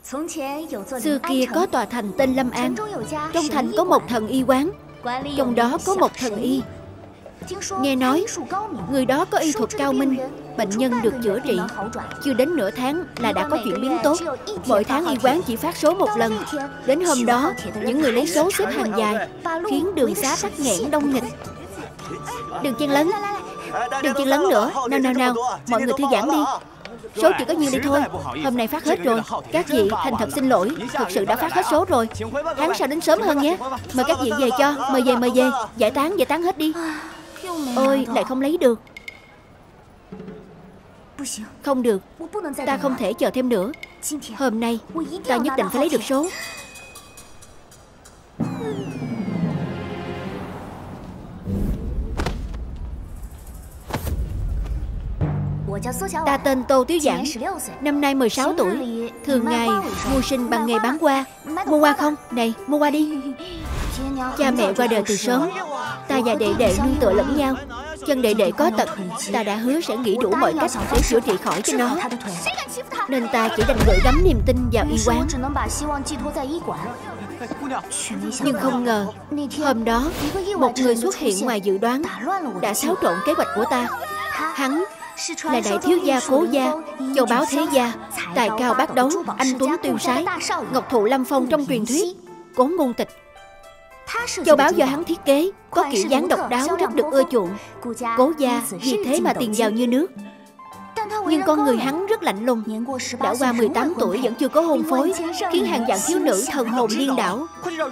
Xưa kia có tòa thành tên Lâm An. Trong thành có một thần y quán, trong đó có một thần y. Nghe nói người đó có y thuật cao minh, bệnh nhân được chữa trị. Chưa đến nửa tháng là đã có chuyển biến tốt. Mỗi tháng y quán chỉ phát số một lần. Đến hôm đó, những người lấy số xếp hàng dài, khiến đường xá tắc nghẽn đông nghịch. Đừng chen lấn, đừng chen lấn nữa. Nào, mọi người thư giãn đi. Số chỉ có nhiêu đây thôi. Hôm nay phát hết rồi. Các vị thành thật xin lỗi, thực sự đã phát hết số rồi. Tháng sau đến sớm hơn nhé. Mời các vị về cho. Mời về. Giải tán hết đi. Ôi, lại không lấy được. Không được, ta không thể chờ thêm nữa. Hôm nay ta nhất định phải lấy được số. Ta tên Tô Tiếu Giảng, năm nay 16 tuổi. Thường ngày mưu sinh bằng nghề bán hoa. Mua hoa không? Này, mua hoa đi. Cha mẹ qua đời từ sớm. Ta và đệ đệ nương tựa lẫn nhau. Chân đệ đệ có tật, ta đã hứa sẽ nghĩ đủ mọi cách để chữa trị khỏi cho nó. Nên ta chỉ đành gửi gắm niềm tin vào y quán. Nhưng không ngờ, hôm đó một người xuất hiện ngoài dự đoán, đã xáo trộn kế hoạch của ta. Hắn là đại thiếu gia Cố gia, châu báu thế gia, tài cao bác đấu, anh tuấn tiêu sái, ngọc thụ lâm phong trong truyền thuyết, Cố ngôn tịch. Châu báu do hắn thiết kế, có kiểu dáng độc đáo rất được ưa chuộng. Cố gia vì thế mà tiền giàu như nước. Nhưng con người hắn rất lạnh lùng, đã qua 18 tuổi vẫn chưa có hôn phối, khiến hàng vạn thiếu nữ thần hồn điên đảo.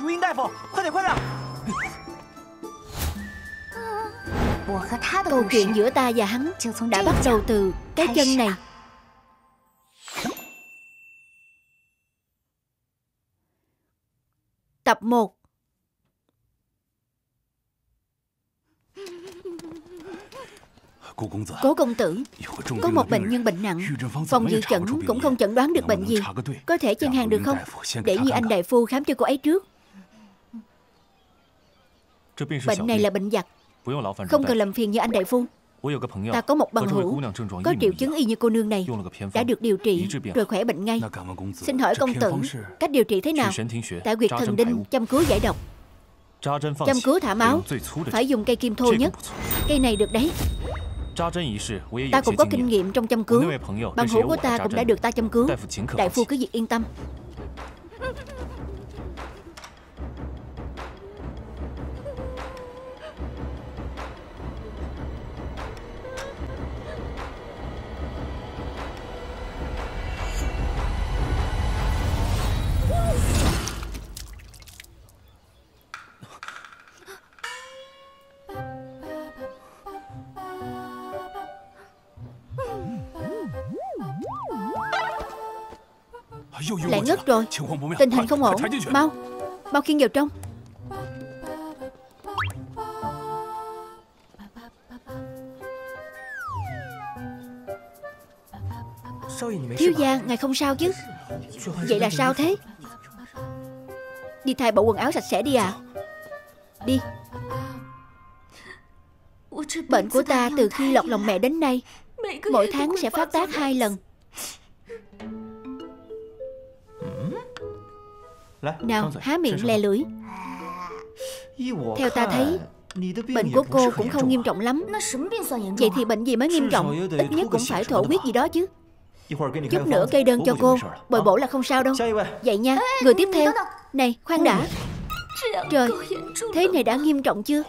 Câu chuyện giữa ta và hắn đã bắt đầu từ cái chân này. Tập 1. Cố công tử, có một bệnh nhân bệnh nặng, phòng dự chẩn cũng không chẩn đoán được bệnh gì. Có thể chen hàng được không? Để như anh đại phu khám cho cô ấy trước. Bệnh này là bệnh giặc, không cần làm phiền như anh đại phu. Ta có một bằng hữu có triệu chứng y như cô nương này, đã được điều trị rồi khỏe bệnh ngay. Xin hỏi công tử, cách điều trị thế nào? Tại huyệt thần đinh châm cứu giải độc. Châm cứu thả máu phải dùng cây kim thô nhất. Cây này được đấy. Ta cũng có kinh nghiệm trong châm cứu. Bằng hữu của ta cũng đã được ta châm cứu. Đại phu cứ việc yên tâm. Lại ngất rồi. Tình hình không ổn. Mau khiêng vào trong. Thiếu gia, ngài không sao chứ? Vậy là sao thế? Đi thay bộ quần áo sạch sẽ đi ạ. Đi. Bệnh của ta từ khi lọt lòng mẹ đến nay, mỗi tháng sẽ phát tác 2 lần. Nào, há miệng lè lưỡi. Theo ta thấy, bệnh của cô cũng không nghiêm trọng lắm. Vậy thì bệnh gì mới nghiêm trọng? Ít nhất cũng phải thổ huyết gì đó chứ. Chút nữa kê đơn cho cô, bồi bổ là không sao đâu. Vậy nha, người tiếp theo. Này, khoan đã. Trời, thế này đã nghiêm trọng chưa?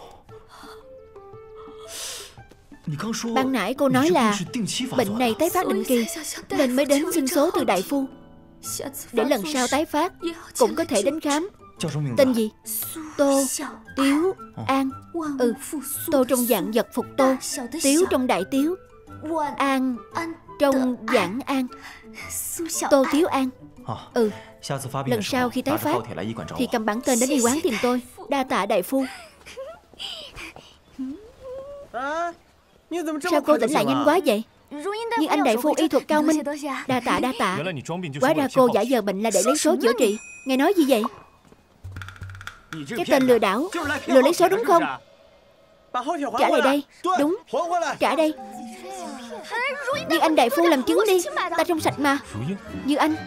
Ban nãy cô nói là bệnh này tái phát định kỳ, nên mới đến xin số từ đại phu. Để lần sau tái phát cũng có thể đến khám. Tên gì? Tô Tiếu An. Tô trong dạng vật phục Tô, Tiếu trong đại Tiếu, An trong dạng An. Tô Tiếu An. Lần sau khi tái phát thì cầm bản tên đến y quán tìm tôi. Đa tạ đại phu. Sao cô tỉnh lại nhanh quá vậy? Nhưng anh đại phu y thuật cao minh. Đa tạ. Hóa ra cô giả vờ bệnh là để lấy số chữa trị. Ngài nói gì vậy? Cái tên lừa đảo, lừa lấy số đúng không? Trả lại đây. Đúng, trả đây. Như Anh đại phu làm chứng đi, ta trong sạch mà. Như Anh.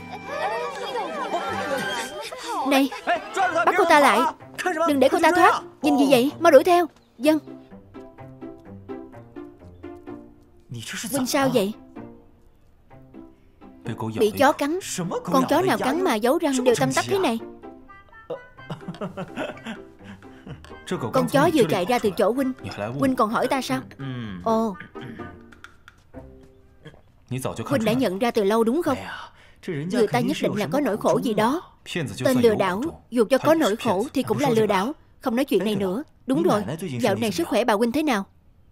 Này, bắt cô ta lại. Đừng để cô ta thoát. Nhìn gì vậy, mau đuổi theo. Dân. Vinh sao vậy? Bị chó cắn. Con chó nào cắn mà dấu răng đều tăm tắp thế này? Con chó vừa chạy ra từ chỗ Huynh. Huynh còn hỏi ta sao? Ồ, Huynh đã nhận ra từ lâu đúng không? Người ta nhất định là có nỗi khổ gì đó. Tên lừa đảo, dù cho có nỗi khổ thì cũng là lừa đảo. Không nói chuyện này nữa. Đúng rồi, dạo này sức khỏe bà Huynh thế nào?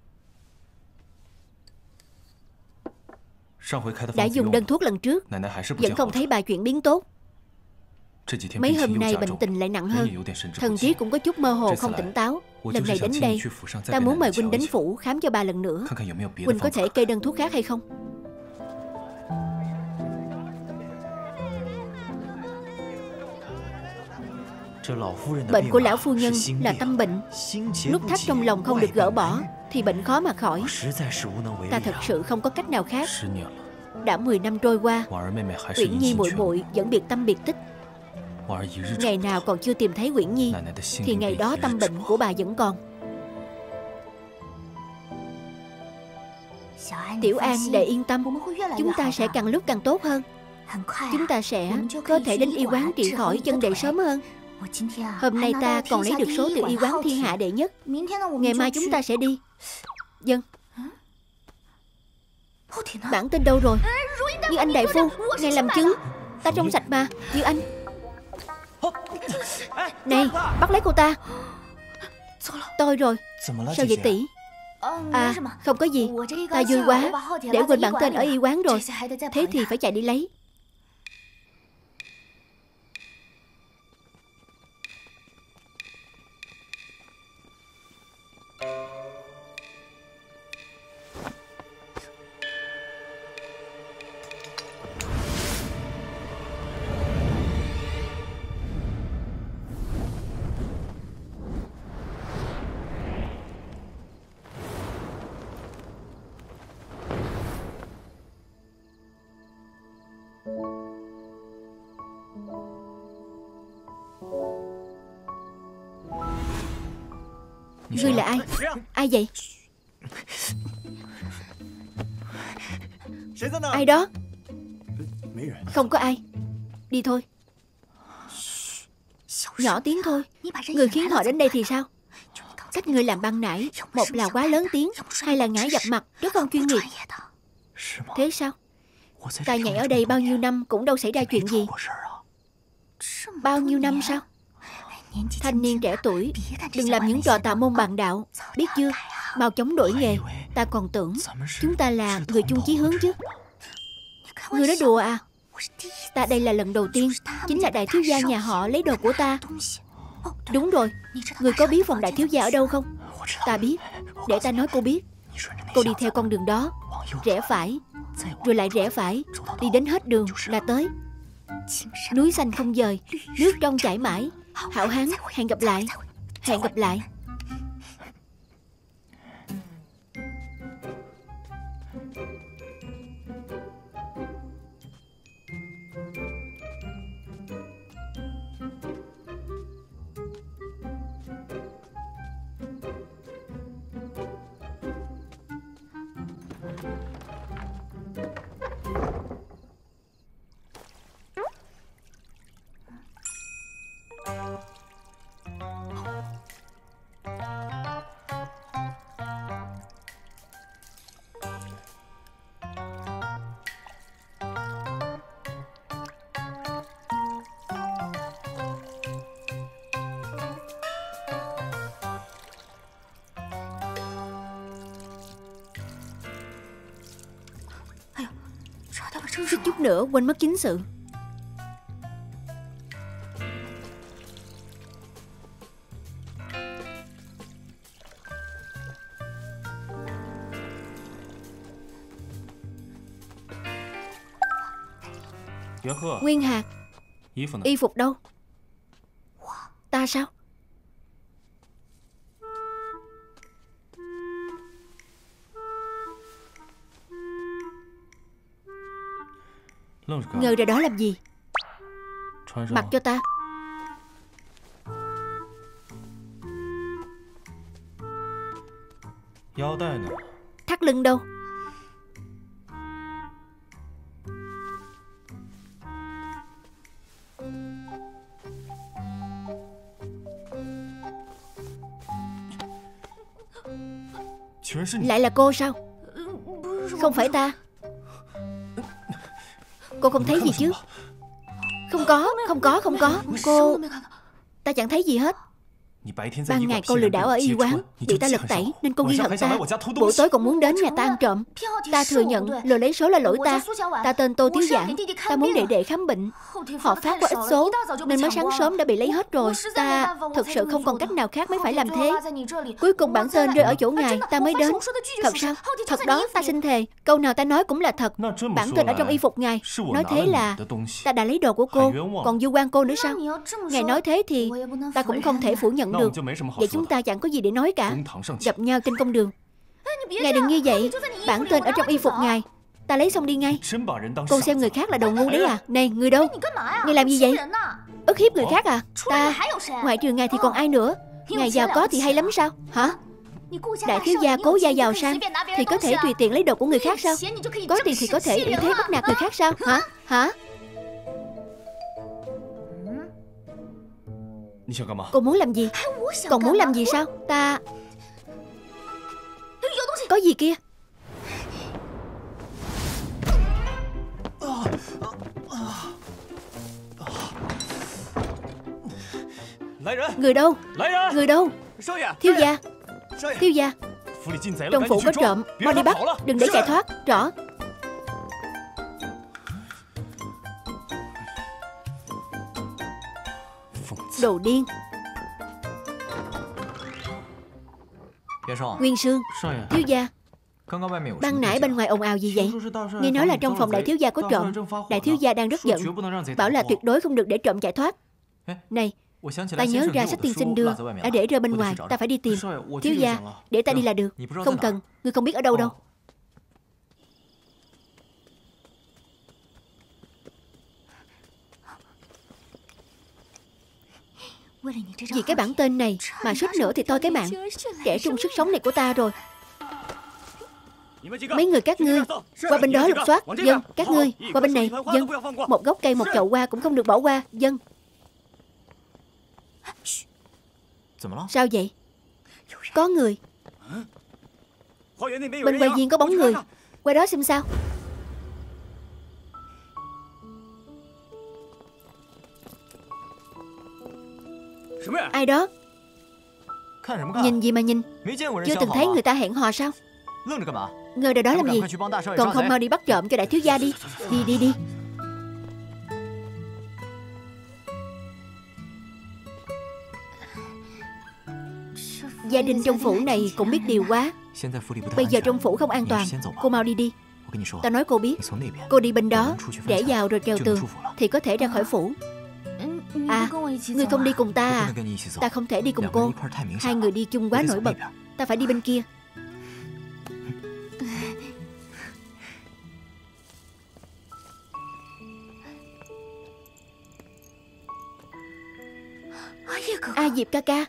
Đã dùng đơn thuốc lần trước, vẫn không thấy bà chuyển biến tốt. Mấy hôm nay bệnh tình lại nặng hơn, thần trí cũng có chút mơ hồ không tỉnh táo. Lần này đến đây, ta muốn mời Huynh đến phủ khám cho bà lần nữa. Huynh có thể kê đơn thuốc khác hay không? Bệnh của lão phu nhân là tâm bệnh. Nút thắt trong lòng không được gỡ bỏ thì bệnh khó mà khỏi. Ta thật sự không có cách nào khác. Đã 10 năm trôi qua, Uyển Nhi muội muội vẫn biệt tâm biệt tích. Ngày nào còn chưa tìm thấy Uyển Nhi thì ngày đó tâm bệnh của bà vẫn còn. Tiểu An để yên tâm, chúng ta sẽ càng lúc càng tốt hơn. Chúng ta sẽ có thể đến y quán trị khỏi chân đệ sớm hơn. Hôm nay ta còn lấy được số từ y quán thiên hạ đệ nhất. Ngày mai chúng ta sẽ đi. Dân. Bản tin đâu rồi? Như Anh đại phu, ngài làm chứng. Ta trong sạch mà, Như Anh. Này, bắt lấy cô ta. Tôi rồi. Sao vậy tỷ? À, không có gì. Ta vui quá, để quên bản tên ở y quán rồi. Thế thì phải chạy đi lấy. Ngươi là ai? Ai vậy? Ai đó? Không có ai. Đi thôi. Nhỏ tiếng thôi. Người khiến họ đến đây thì sao? Cách ngươi làm băng nãy, một là quá lớn tiếng, hai là ngã dập mặt, rất không chuyên nghiệp. Thế sao? Ta nhảy ở đây bao nhiêu năm cũng đâu xảy ra chuyện gì. Bao nhiêu năm sao? Thanh niên trẻ tuổi, đừng làm những trò tà môn bàn đạo, biết chưa? Mau chóng đổi nghề. Ta còn tưởng chúng ta là người chung chí hướng chứ. Ngươi nói đùa à? Ta đây là lần đầu tiên, chính là đại thiếu gia nhà họ lấy đồ của ta. Đúng rồi, ngươi có biết phòng đại thiếu gia ở đâu không? Ta biết. Để ta nói cô biết. Cô đi theo con đường đó, rẽ phải, rồi lại rẽ phải, đi đến hết đường là tới. Núi xanh không dời, nước trong chảy mãi. Hảo hán, hẹn gặp lại. Hẹn gặp lại. Suýt chút nữa quên mất chính sự. Nguyên Hạc, y phục đâu? Ta sao? Ngờ ra đó làm gì? Mặc cho ta. Thắt lưng đâu? Lại là cô sao? Không phải ta. Cô không thấy gì chứ? Không có. Cô... Ta chẳng thấy gì hết. Ban ngày cô lừa đảo ở y quán, bị ta lật tẩy nên cô ghi hận ta. Buổi tối còn muốn đến nhà ta ăn trộm. Ta thừa nhận lừa lấy số là lỗi ta. Ta tên Tô Thiếu Giảng. Ta muốn đệ đệ khám bệnh. Họ phát qua ít số nên mới sáng sớm đã bị lấy hết rồi. Ta thực sự không còn cách nào khác mới phải làm thế. Cuối cùng bản tên rơi ở chỗ ngài, ta mới đến. Thật sao? Thật đó, ta xin thề. Câu nào ta nói cũng là thật. Bản tên ở trong y phục ngài. Nói thế là ta đã lấy đồ của cô, còn vu oan cô nữa sao? Ngài nói thế thì ta cũng không thể phủ nhận được. Vậy chúng ta chẳng có gì để nói cả. Gặp nhau trên công đường. Ngài đừng như vậy. Bản tên ở trong y phục ngài. Ta lấy xong đi ngay. Cô xem người khác là đồ ngu đấy à? Này, người đâu? Ngài làm gì vậy? Ức hiếp người khác à? Ta... Ngoại trừ ngài thì còn ai nữa? Ngài giàu có thì hay lắm sao? Hả? Đại thiếu gia cố gia giàu sang thì có thể tùy tiện lấy đồ của người khác sao? Có tiền thì có thể ủy thế bắt nạt người khác sao? Hả? Cô muốn làm gì? Còn muốn làm gì sao? Ta... Có gì kia? Người đâu? Người đâu? Thiếu gia. Thiếu gia. Trong phủ có trộm, mau đi bắt. Đừng để chạy thoát. Rõ. Đồ điên. Nguyên Sương. Thiếu gia. Ban nãy bên ngoài ồn ào gì vậy? Nghe nói là trong phòng đại thiếu gia có trộm. Đại thiếu gia đang rất giận, bảo là tuyệt đối không được để trộm chạy thoát. Này, ta nhớ ra sách tiên sinh đưa đã để rơi bên ngoài. Ta phải đi tìm. Thiếu gia, để ta đi là được. Không cần, ngươi không biết ở đâu đâu. Vì cái bản tên này mà suýt nữa thì toi cái mạng. Kẻ trung sức sống này của ta rồi. Mấy người các ngươi qua bên đó lục soát. Dân. Các ngươi qua bên này. Dân. Một gốc cây, một chậu hoa cũng không được bỏ qua. Dân. Sao vậy? Có người. Bên quầy viên có bóng người. Qua đó xem sao. Ai đó? Nhìn gì mà nhìn? Chưa từng thấy người ta hẹn hò sao? Ngờ ra đó làm gì? Còn không mau đi bắt trộm cho đại thiếu gia đi. Đi. Gia đình trong phủ này cũng biết điều quá. Bây giờ trong phủ không an toàn. Cô mau đi. Ta nói cô biết. Cô đi bên đó, rẽ vào rồi trèo tường thì có thể ra khỏi phủ. À, ngươi không đi cùng ta à? Ta không thể đi cùng cô. Hai người đi chung quá nổi bật. Ta phải đi bên kia. A Diệp ca ca.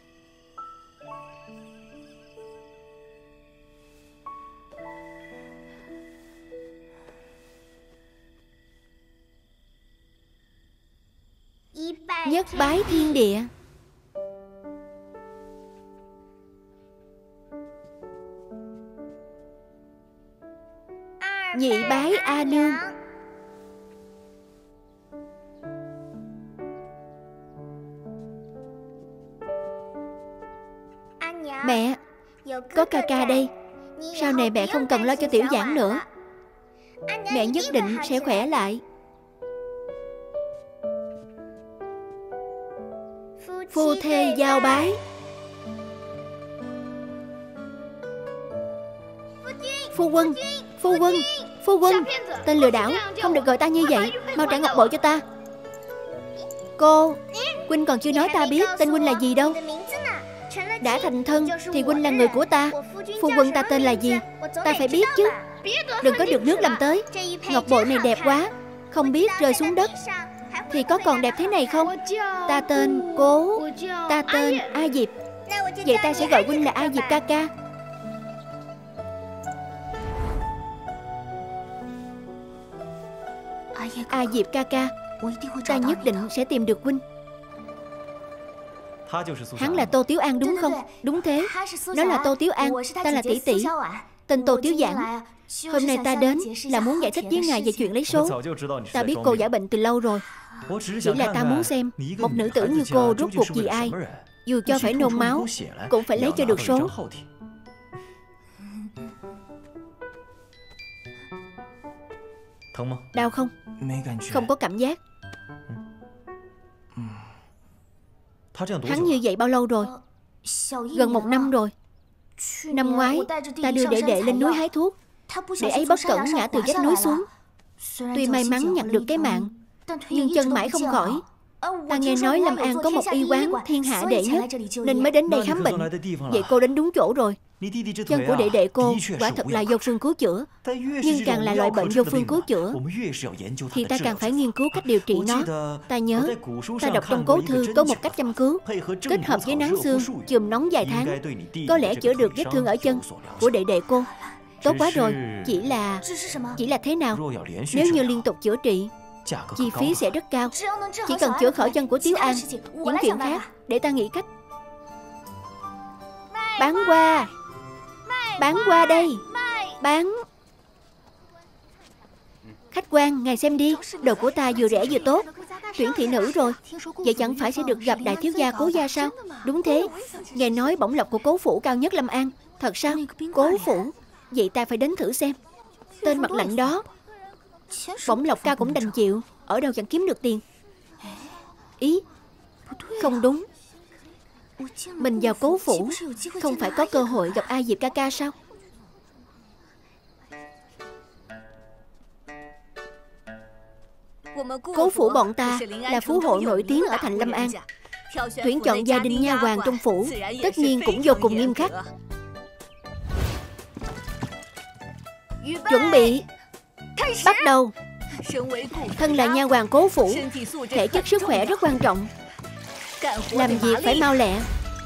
Nhất bái thiên địa. Nhị bái A nương. Mẹ, có ca ca đây. Sau này mẹ không cần lo cho Tiểu Giảng nữa. Mẹ nhất định sẽ khỏe lại. Phu thê giao bái. Phu quân. Tên lừa đảo, không được gọi ta như vậy. Mau trả ngọc bội cho ta. Cô, huynh còn chưa nói ta biết tên huynh là gì đâu. Đã thành thân thì huynh là người của ta. Phu quân ta tên là gì? Ta phải biết chứ. Đừng có được nước làm tới. Ngọc bội này đẹp quá, không biết rơi xuống đất thì có còn đẹp thế này không? Ta tên Cố. Ta tên A Diệp. Vậy ta sẽ gọi huynh là A Diệp ca ca. A Diệp ca ca, ta nhất định sẽ tìm được huynh. Hắn là Tô Tiếu An đúng không? Đúng thế, nó là Tô Tiếu An, ta là tỷ tỷ, tên Tô Tiếu Giảng. Hôm nay ta đến là muốn giải thích với ngài về chuyện lấy số. Ta biết cô giả bệnh từ lâu rồi. Chỉ là ta muốn xem một nữ tử như cô rốt cuộc vì ai. Dù cho phải nôn máu cũng phải lấy cho được số. Đau không? Không có cảm giác. Hắn như vậy bao lâu rồi? Gần 1 năm rồi. Năm ngoái ta đưa đệ đệ lên núi hái thuốc. Đệ ấy bất cẩn ngã từ vách núi xuống. Tuy may mắn nhặt được cái mạng, nhưng chân mãi không khỏi. Ta nghe nói Lâm An có một y quán thiên hạ đệ nhất, nên mới đến đây khám bệnh. Vậy cô đến đúng chỗ rồi. Chân của đệ đệ cô quả thật là vô phương cứu chữa. Nhưng càng là loại bệnh vô phương cứu chữa thì ta càng phải nghiên cứu cách điều trị nó. Ta nhớ ta đọc trong cố thư có một cách chăm cứu kết hợp với nắng xương chườm nóng vài tháng, có lẽ chữa được vết thương ở chân của đệ đệ cô. Tốt quá rồi. Chỉ là thế nào? Nếu như liên tục chữa trị, chi phí sẽ rất cao. Chỉ cần chữa khỏi chân của Tiếu An, những chuyện khác để ta nghĩ cách. Bán hoa. Bán hoa đây. Bán. Khách quan, ngài xem đi. Đồ của ta vừa rẻ vừa tốt. Tuyển thị nữ rồi. Vậy chẳng phải sẽ được gặp đại thiếu gia Cố gia sao? Đúng thế. Ngài nói bổng lộc của Cố phủ cao nhất Lâm An. Thật sao? Cố phủ. Vậy ta phải đến thử xem. Tên mặt lạnh đó. Bổng lộc cao cũng đành chịu. Ở đâu chẳng kiếm được tiền. Ý, không đúng. Mình vào Cố phủ không phải có cơ hội gặp A Diệp ca ca sao? Cố phủ bọn ta là phú hộ nổi tiếng ở thành Lâm An. Tuyển chọn gia đình nha hoàn trong phủ tất nhiên cũng vô cùng nghiêm khắc. Chuẩn bị. Bắt đầu. Thân là nha hoàn Cố phủ, thể chất sức khỏe rất quan trọng. Làm việc phải mau lẹ.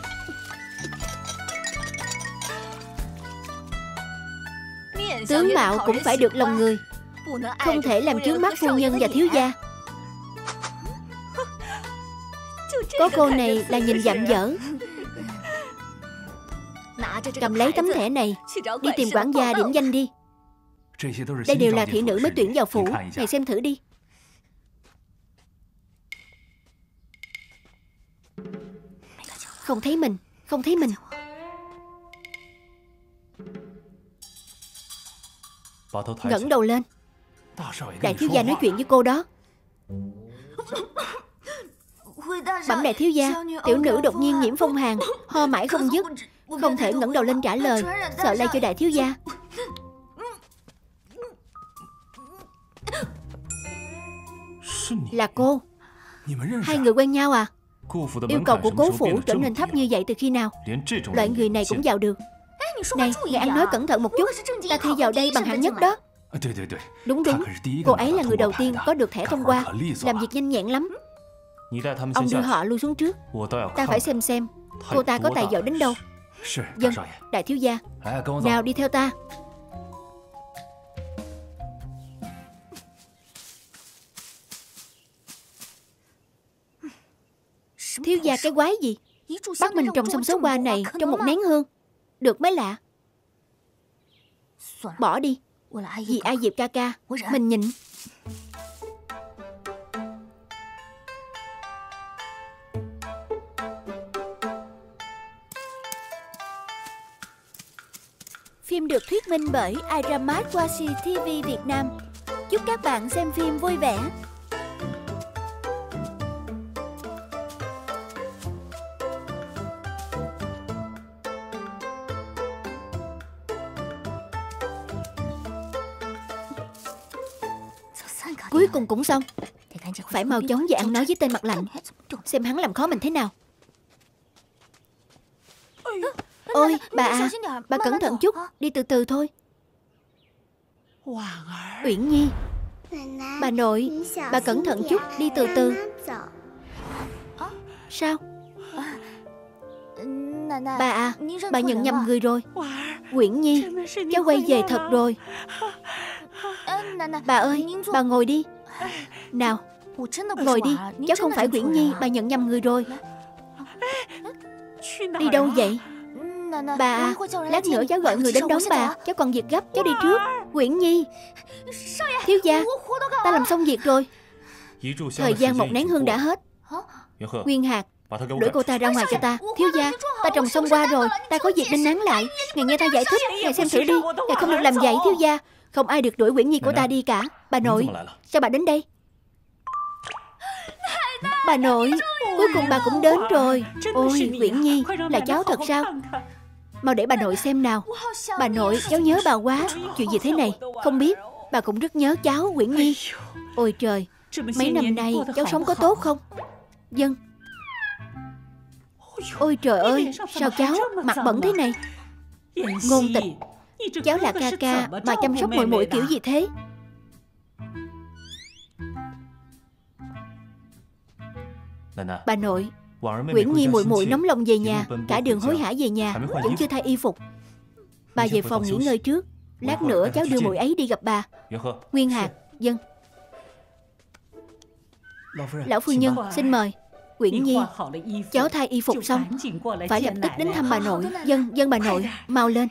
Tướng mạo cũng phải được lòng người, không thể làm chướng mắt phu nhân và thiếu gia. Có cô này là nhìn dặm dở. Cầm lấy tấm thẻ này, đi tìm quản gia điểm danh đi. Đây đều là thị nữ mới tuyển vào phủ. Ngài xem thử đi. Không thấy mình. Không thấy mình. Ngẩng đầu lên. Đại thiếu gia nói chuyện với cô đó. Bẩm đại thiếu gia, tiểu nữ đột nhiên nhiễm phong hàn, ho mãi không dứt, không thể ngẩng đầu lên trả lời, sợ lây cho đại thiếu gia. Là cô. Hai người quen nhau à? Yêu cầu của Cố phủ trở nên thấp như vậy từ khi nào? Loại người này cũng vào được. Này, ngài ăn nói cẩn thận một chút. Ta thi vào đây bằng hạng nhất đó. Đúng đúng, cô ấy là người đầu tiên có được thẻ thông qua, làm việc nhanh nhẹn lắm. Ông đưa họ lui xuống trước. Ta phải xem cô ta có tài giỏi đến đâu. Vâng, đại thiếu gia. Nào đi theo ta. Thiếu gia cái quái gì? Bắt mình trồng xong số hoa này trong một nén hương. Được mới lạ. Bỏ đi. Vì A Diệp ca ca, mình nhịn. Phim được thuyết minh bởi iRamat Washi TV Việt Nam. Chúc các bạn xem phim vui vẻ. Cuối cùng cũng xong. Phải mau chóng về ăn nói với tên mặt lạnh, xem hắn làm khó mình thế nào. Ôi bà à, bà cẩn thận chút, đi từ từ thôi. Uyển Nhi. Bà nội, bà cẩn thận chút, đi từ từ. Sao? Bà à, bà nhận nhầm người rồi. Uyển Nhi, cháu quay về thật rồi. Bà ơi, bà ngồi đi. Nào, ngồi đi, cháu không phải Uyển Nhi, bà nhận nhầm người rồi. Đi đâu vậy? Bà à, lát nữa cháu gọi người đến đón bà. Cháu còn việc gấp, cháu đi trước. Uyển Nhi. Thiếu gia, ta làm xong việc rồi. Thời gian một nén hương đã hết. Nguyên Hạc, đuổi cô ta ra ngoài cho ta. Thiếu gia, ta trồng xong qua rồi, ta có việc nên nán lại. Ngài nghe ta giải thích, ngài xem thử đi. Ngài không được làm vậy thiếu gia. Không ai được đuổi Uyển Nhi của ta đi cả. Bà nội, sao bà đến đây? Bà nội, cuối cùng bà cũng đến rồi. Ôi, Uyển Nhi, là cháu thật sao? Mau để bà nội xem nào. Bà nội, cháu nhớ bà quá. Chuyện gì thế này? Không biết. Bà cũng rất nhớ cháu, Uyển Nhi. Ôi trời, mấy năm nay cháu sống có tốt không? Vâng. Ôi trời ơi, sao cháu mặt bẩn thế này? Ngôn Tịch, cháu là ca ca mà chăm sóc muội muội kiểu gì thế? Bà nội, Uyển Nhi muội muội nóng lòng về nhà, cả đường hối hả về nhà, vẫn chưa thay y phục. Bà về phòng nghỉ ngơi trước, lát nữa cháu đưa muội ấy đi gặp bà. Nguyên Hạc, vâng. Lão phu nhân, xin mời. Uyển Nhi, cháu thay y phục xong, phải lập tức đến thăm bà nội. Vâng, vâng bà nội, mau lên.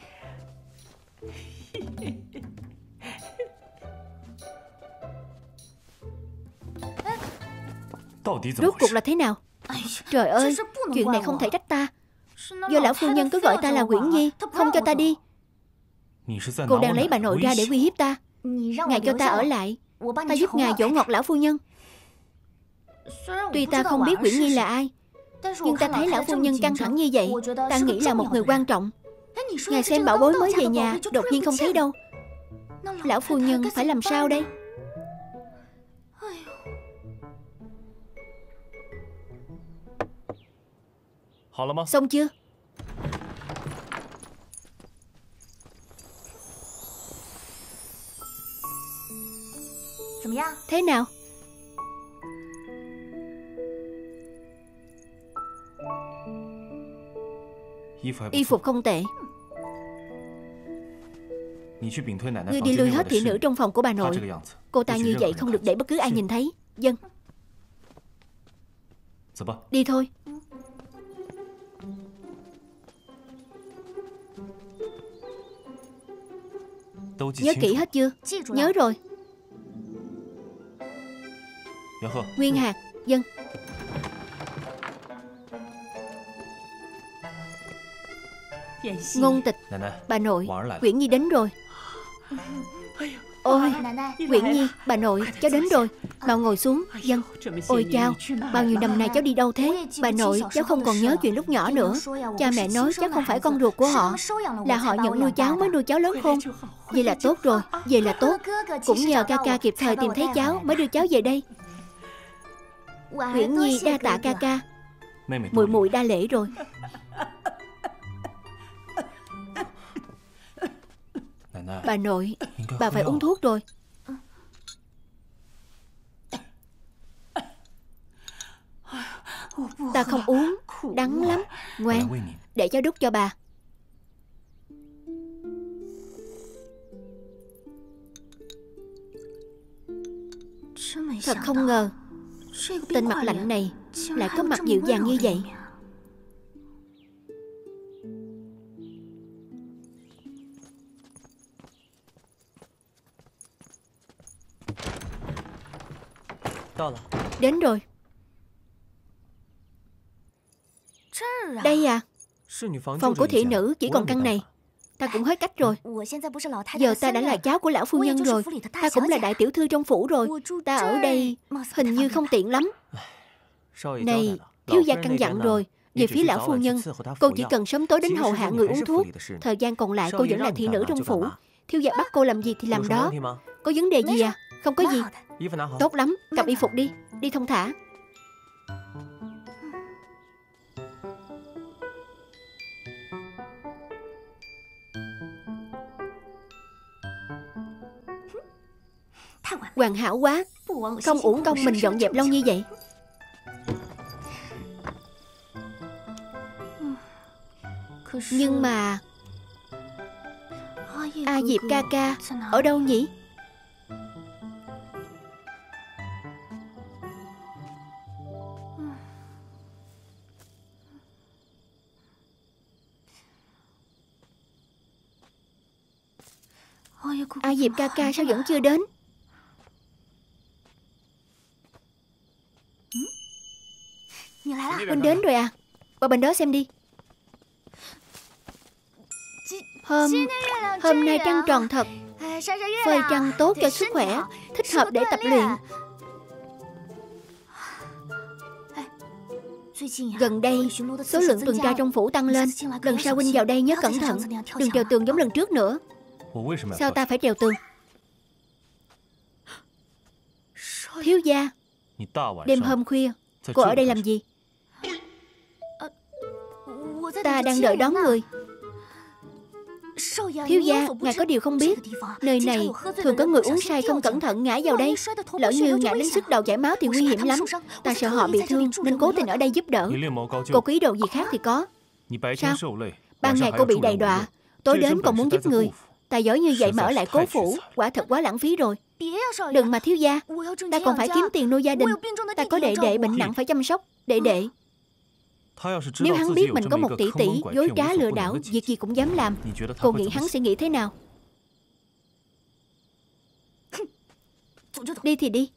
Rốt cuộc là thế nào? Trời ơi, chuyện này không thể trách ta. Do lão phu nhân cứ gọi ta là Uyển Nhi, không cho ta đi. Cô đang lấy bà nội ra để uy hiếp ta. Ngài cho ta ở lại, ta giúp ngài dỗ ngọt lão phu nhân. Tuy ta không biết Uyển Nhi là ai, nhưng ta thấy lão phu nhân căng thẳng như vậy, ta nghĩ là một người quan trọng. Ngài xem bảo bối mới về nhà, đột nhiên không thấy đâu. Lão phu nhân phải làm sao đây? Xong chưa? Thế nào? Y phục không tệ. Ngươi đi lui hết thị nữ trong phòng của bà nội. Cô ta như vậy không được để bất cứ ai nhìn thấy. Vâng. Đi thôi. Nhớ kỹ hết chưa? Nhớ rồi. Nguyên Hạc, vâng. Ngôn Tịch, bà nội, Uyển Nhi đến rồi. Ôi, Uyển Nhi, bà nội, cháu đến rồi. Mau ngồi xuống, vâng. Ôi chao, bao nhiêu năm nay cháu đi đâu thế? Bà nội, cháu không còn nhớ chuyện lúc nhỏ nữa. Cha mẹ nói cháu không phải con ruột của họ, là họ nhận nuôi cháu mới nuôi cháu lớn khôn. Vậy là tốt rồi, vậy là tốt. Cũng nhờ ca ca kịp thời tìm thấy cháu mới đưa cháu về đây. Uyển Nhi đa tạ ca ca. Muội muội đa lễ rồi. Bà nội, bà phải uống thuốc rồi. Ta không uống, đắng lắm. Ngoan, để cháu đút cho bà. Thật không ngờ tên mặt lạnh này lại có mặt dịu dàng như vậy. Đến rồi. Đây à? Phòng của thị nữ chỉ còn căn này. Ta cũng hết cách rồi. Giờ ta đã là cháu của lão phu nhân rồi. Ta cũng là đại tiểu thư trong phủ rồi. Ta ở đây hình như không tiện lắm. Này, thiếu gia căn dặn rồi. Về phía lão phu nhân, cô chỉ cần sớm tối đến hầu hạ người uống thuốc. Thời gian còn lại cô vẫn là thị nữ trong phủ. Thiếu gia bắt cô làm gì thì làm đó. Có vấn đề gì à? Không có gì. Tốt lắm, cầm y phục đi. Đi thong thả. Hoàn hảo quá, không uổng công mình dọn dẹp lâu như vậy. Nhưng mà A Diệp ca ca ở đâu nhỉ? A Diệp ca ca sao vẫn chưa đến? Huynh đến rồi à? Qua bên đó xem đi. Hôm nay trăng tròn thật, phơi trăng tốt cho sức khỏe, thích hợp để tập luyện. Gần đây, số lượng tuần tra trong phủ tăng lên. Lần sau huynh vào đây nhớ cẩn thận, đừng trèo tường giống lần trước nữa. Sao ta phải trèo tường? Thiếu gia, đêm hôm khuya, cô ở đây làm gì? Ta đang đợi đón người. Thiếu gia, ngài có điều không biết, nơi này thường có người uống say không cẩn thận ngã vào đây. Lỡ như ngã đến sức đầu chảy máu thì nguy hiểm lắm. Ta sợ họ bị thương nên cố tình ở đây giúp đỡ. Cô có ý đồ gì khác thì có. Sao? Ban ngày cô bị đầy đọa, tối đến còn muốn giúp người. Tài giỏi như vậy mà ở lại cố phủ, quả thật quá lãng phí rồi. Đừng mà thiếu gia, ta còn phải kiếm tiền nuôi gia đình. Ta có đệ đệ bệnh nặng phải chăm sóc. Đệ đệ, nếu hắn biết mình có một tỷ tỷ dối trá lừa đảo, việc gì cũng dám làm, cô nghĩ hắn sẽ nghĩ thế nào? Đi thì đi.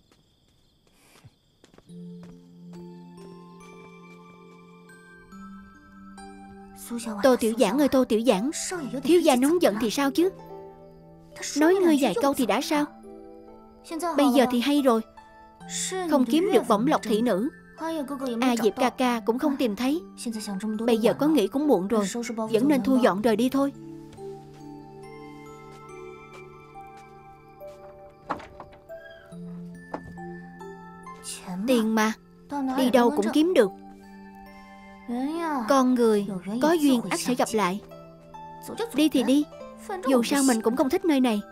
Tô Tiểu Giảng ơi Tô Tiểu Giảng, thiếu gia nóng giận thì sao chứ? Nói ngươi vài câu thì đã sao? Bây giờ thì hay rồi, không kiếm được bổng lộc thị nữ, A Diệp ca ca cũng không tìm thấy. Bây giờ có nghĩ cũng muộn rồi, vẫn nên thu dọn rời đi thôi. Tiền mà, đi đâu cũng kiếm được. Con người có duyên ắt sẽ gặp lại. Đi thì đi, dù sao mình cũng không thích nơi này.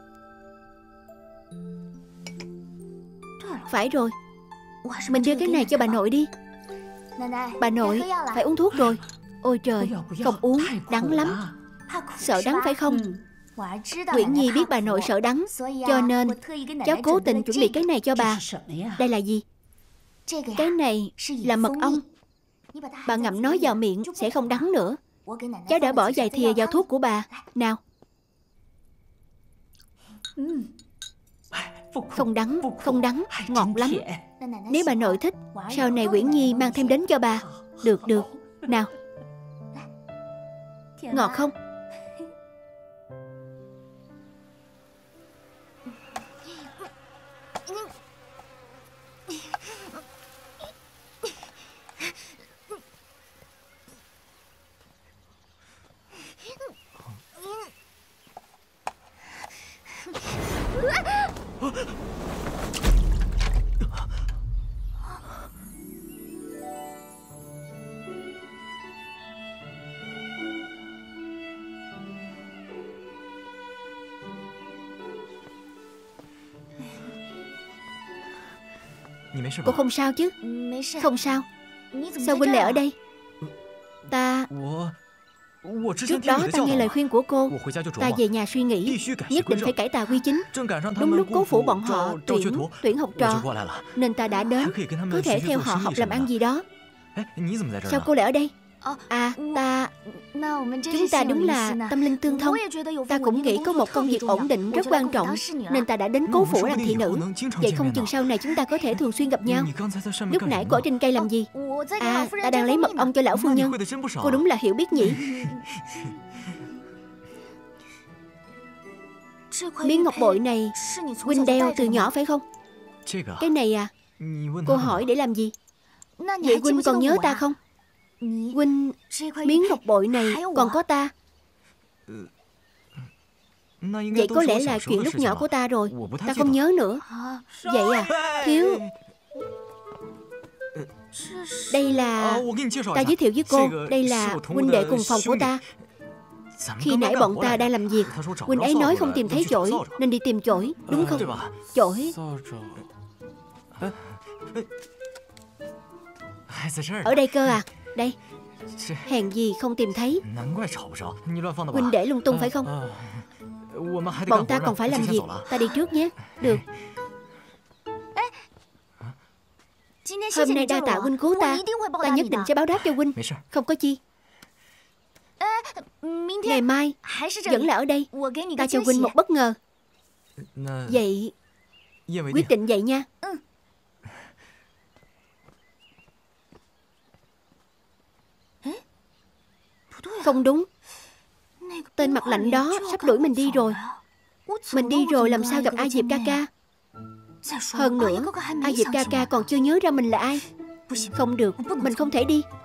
Phải rồi, mình đưa cái này cho bà nội đi. Bà nội, phải uống thuốc rồi. Ôi trời, không uống, đắng lắm. Sợ đắng phải không? Uyển Nhi biết bà nội sợ đắng, cho nên cháu cố tình chuẩn bị cái này cho bà. Đây là gì? Cái này là mật ong. Bà ngậm nó vào miệng sẽ không đắng nữa. Cháu đã bỏ vài thìa vào thuốc của bà. Nào. Không đắng, không đắng, ngọt lắm. Nếu bà nội thích, sau này Uyển Nhi mang thêm đến cho bà. Được, được. Nào. Ngọt không? Cô không sao chứ? Không sao. Sao huynh lại ở đây? Trước đó ta nghe lời khuyên của cô. Ta về nhà suy nghĩ, nhất định phải cải tà quy chính. Đúng lúc cố phủ bọn họ tuyển học trò, nên ta đã đến, có thể theo họ học làm ăn gì đó. Sao cô lại ở đây? Chúng ta đúng là tâm linh tương thông. Ta cũng nghĩ có một công việc ổn định rất quan trọng, nên ta đã đến cố phủ làm thị nữ. Vậy không chừng sau này chúng ta có thể thường xuyên gặp nhau. Lúc nãy cô ở trên cây làm gì? Ta đang lấy mật ong cho lão phu nhân. Cô đúng là hiểu biết nhỉ. Miếng ngọc bội này huynh đeo từ nhỏ phải không? Cái này à? Cô hỏi để làm gì? Vậy huynh còn nhớ ta không? Huynh, miếng ngọc bội này còn có ta. Vậy có lẽ là chuyện lúc nhỏ của ta rồi. Ta không nhớ nữa. Vậy à? Thiếu. Đây là... Ta giới thiệu với cô, đây là huynh đệ cùng phòng của ta. Khi nãy bọn ta đang làm việc, huynh ấy nói không tìm thấy chổi nên đi tìm chổi, đúng không? Chổi ở đây cơ à? Đây. Hèn gì không tìm thấy. Huynh để lung tung phải không? Bọn ta còn phải làm việc. Ta đi trước nhé. Được. Hôm nay đa tạ huynh cứu ta. Ta nhất định sẽ báo đáp cho huynh. Không có chi. Ngày mai vẫn là ở đây. Ta cho huynh một bất ngờ. Vậy quyết định vậy nha. Không đúng. Tên mặt lạnh đó sắp đuổi mình đi rồi. Mình đi rồi làm sao gặp A Diệp ca ca? Hơn nữa, A Diệp ca ca còn chưa nhớ ra mình là ai. Không được, mình không thể đi.